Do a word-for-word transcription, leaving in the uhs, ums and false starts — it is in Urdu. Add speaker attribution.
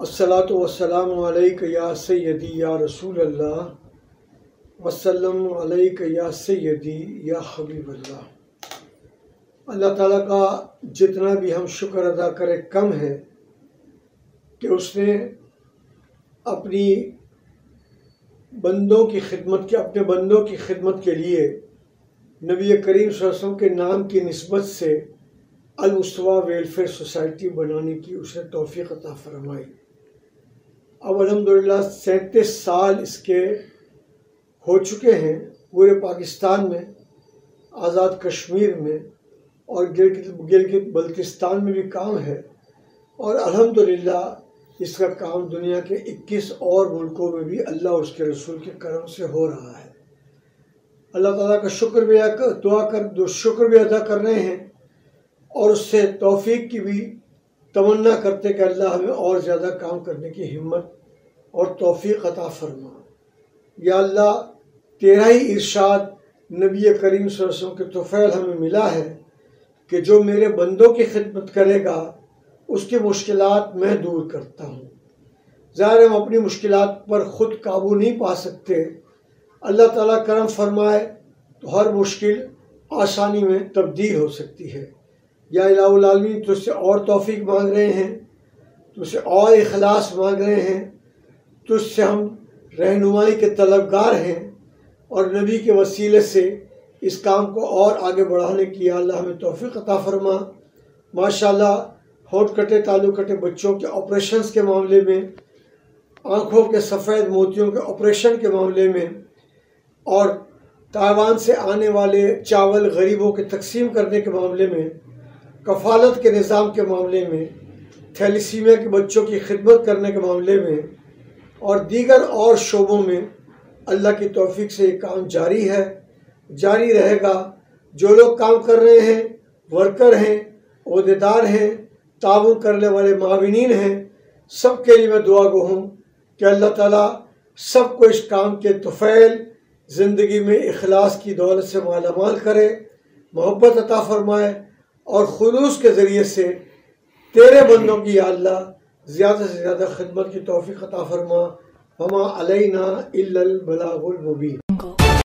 Speaker 1: الصلاۃ والسلام علیک یا سیدی یا رسول اللہ وسلم علیک یا سیدی یا حبیب اللہ۔ اللہ تعالیٰ کا جتنا بھی ہم شکر ادا کریں کم ہے کہ اس نے اپنی بندوں کی خدمت کے اپنے بندوں کی خدمت کے لیے نبی کریم صلی اللہ علیہ وسلم کے نام کی نسبت سے المصطفیٰ ویلفیئر سوسائٹی بنانے کی اسے توفیق عطا فرمائی۔ اب الحمدللہ سینتیس سال اس کے ہو چکے ہیں پورے پاکستان میں، آزاد کشمیر میں اور گلگت بلتستان میں بھی کام ہے، اور الحمدللہ اس کا کام دنیا کے اکیس اور ملکوں میں بھی اللہ اور اس کے رسول کے کرم سے ہو رہا ہے۔ اللہ تعالیٰ کا شکر بھی دعا کر شکر بھی ادا کر رہے ہیں اور اس سے توفیق کی بھی تمنا کرتے کہ اللہ ہمیں اور زیادہ کام کرنے کی ہمت اور توفیق عطا فرما۔ یا اللہ تیرا ہی ارشاد نبی کریم صلی اللہ علیہ وسلم کے طفیل ہمیں ملا ہے کہ جو میرے بندوں کی خدمت کرے گا اس کی مشکلات میں دور کرتا ہوں۔ ظاہر ہم اپنی مشکلات پر خود قابو نہیں پا سکتے، اللہ تعالیٰ کرم فرمائے تو ہر مشکل آسانی میں تبدیل ہو سکتی ہے۔ یا الہ العالمین تجھ سے اور توفیق مانگ رہے ہیں، تجھ سے اور اخلاص مانگ رہے ہیں، تجھ سے ہم رہنمائی کے طلبگار ہیں، اور نبی کے وسیلے سے اس کام کو اور آگے بڑھانے کی یا اللہ ہمیں توفیق عطا فرما۔ ماشاءاللہ ہونٹ کٹے تالو کٹے بچوں کے آپریشنز کے معاملے میں، آنکھوں کے سفید موتیوں کے آپریشن کے معاملے میں، اور تائیوان سے آنے والے چاول غریبوں کے تقسیم کرنے کے معاملے میں، کفالت کے نظام کے معاملے میں، تھیلیسیمیا کے بچوں کی خدمت کرنے کے معاملے میں اور دیگر اور شعبوں میں اللہ کی توفیق سے یہ کام جاری ہے، جاری رہے گا۔ جو لوگ کام کر رہے ہیں، ورکر ہیں، عہدیدار ہیں، تعاون کرنے والے معاونین ہیں، سب کے لیے میں دعا گو ہوں کہ اللہ تعالیٰ سب کو اس کام کے طفیل زندگی میں اخلاص کی دولت سے مالا مال کرے، محبت عطا فرمائے، اور خلوص کے ذریعے سے تیرے بندوں کی یا اللہ زیادہ سے زیادہ خدمت کی توفیق عطا فرما۔ وما علینا الا البلاغ المبین۔